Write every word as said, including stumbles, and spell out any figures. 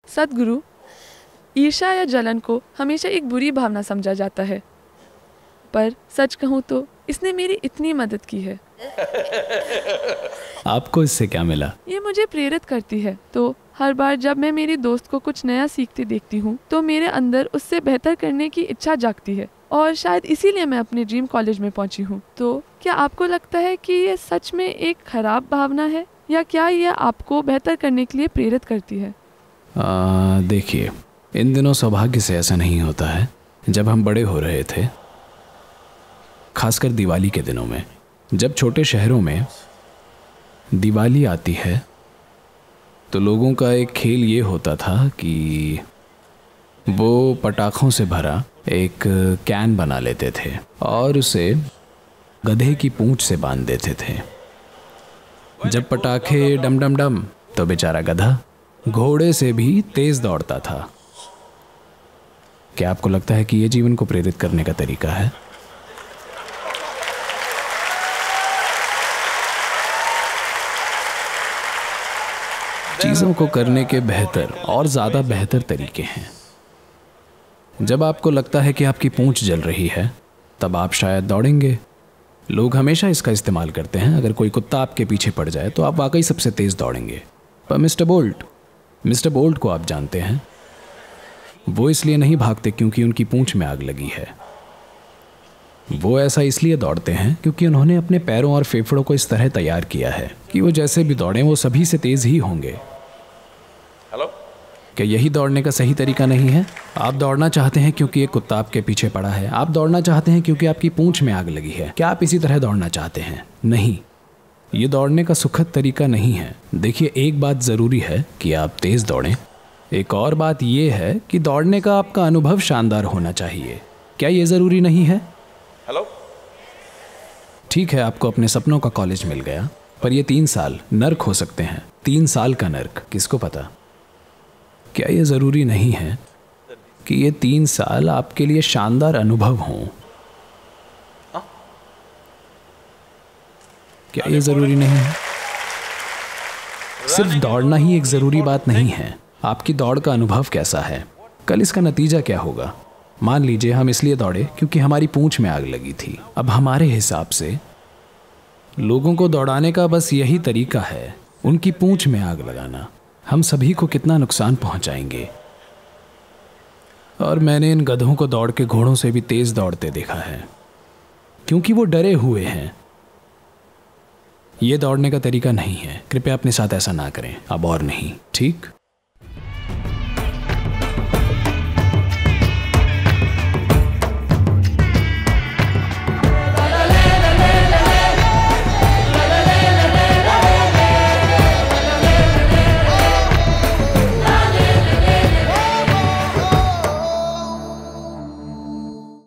सद्गुरु, ईर्ष्या या जलन को हमेशा एक बुरी भावना समझा जाता है, पर सच कहूँ तो इसने मेरी इतनी मदद की है। आपको इससे क्या मिला? ये मुझे प्रेरित करती है, तो हर बार जब मैं मेरी दोस्त को कुछ नया सीखती देखती हूँ तो मेरे अंदर उससे बेहतर करने की इच्छा जागती है, और शायद इसीलिए मैं अपने ड्रीम कॉलेज में पहुँची हूँ। तो क्या आपको लगता है कि ये सच में एक खराब भावना है, या क्या ये आपको बेहतर करने के लिए प्रेरित करती है? देखिए, इन दिनों सौभाग्य से ऐसा नहीं होता है। जब हम बड़े हो रहे थे, खासकर दिवाली के दिनों में, जब छोटे शहरों में दिवाली आती है तो लोगों का एक खेल ये होता था कि वो पटाखों से भरा एक कैन बना लेते थे और उसे गधे की पूंछ से बांध देते थे। जब पटाखे डम डम डम तो बेचारा गधा घोड़े से भी तेज दौड़ता था। क्या आपको लगता है कि ये जीवन को प्रेरित करने का तरीका है? चीजों को करने के बेहतर और ज्यादा बेहतर तरीके हैं। जब आपको लगता है कि आपकी पूंछ जल रही है, तब आप शायद दौड़ेंगे। लोग हमेशा इसका इस्तेमाल करते हैं। अगर कोई कुत्ता आपके पीछे पड़ जाए तो आप वाकई सबसे तेज दौड़ेंगे। पर मिस्टर बोल्ट मिस्टर बोल्ट को आप जानते हैं, वो इसलिए नहीं भागते क्योंकि उनकी पूंछ में आग लगी है। वो ऐसा इसलिए दौड़ते हैं क्योंकि उन्होंने अपने पैरों और फेफड़ों को इस तरह तैयार किया है कि वो जैसे भी दौड़ें वो सभी से तेज ही होंगे। हेलो, क्या यही दौड़ने का सही तरीका नहीं है? आप दौड़ना चाहते हैं क्योंकि एक कुत्ता आपके पीछे पड़ा है। आप दौड़ना चाहते हैं क्योंकि आपकी पूंछ में आग लगी है। क्या आप इसी तरह दौड़ना चाहते हैं? नहीं, ये दौड़ने का सुखद तरीका नहीं है। देखिए, एक बात ज़रूरी है कि आप तेज़ दौड़ें। एक और बात यह है कि दौड़ने का आपका अनुभव शानदार होना चाहिए। क्या ये ज़रूरी नहीं है? हेलो, ठीक है, आपको अपने सपनों का कॉलेज मिल गया, पर ये तीन साल नर्क हो सकते हैं। तीन साल का नर्क, किसको पता? क्या ये ज़रूरी नहीं है कि ये तीन साल आपके लिए शानदार अनुभव हों? क्या ये ज़रूरी नहीं है? सिर्फ दौड़ना ही एक ज़रूरी बात नहीं है। आपकी दौड़ का अनुभव कैसा है? कल इसका नतीजा क्या होगा? मान लीजिए हम इसलिए दौड़े क्योंकि हमारी पूंछ में आग लगी थी। अब हमारे हिसाब से लोगों को दौड़ाने का बस यही तरीका है, उनकी पूंछ में आग लगाना। हम सभी को कितना नुकसान पहुंचाएंगे। और मैंने इन गधों को दौड़ के घोड़ों से भी तेज दौड़ते देखा है, क्योंकि वो डरे हुए हैं। ये दौड़ने का तरीका नहीं है। कृपया अपने साथ ऐसा ना करें, अब और नहीं, ठीक?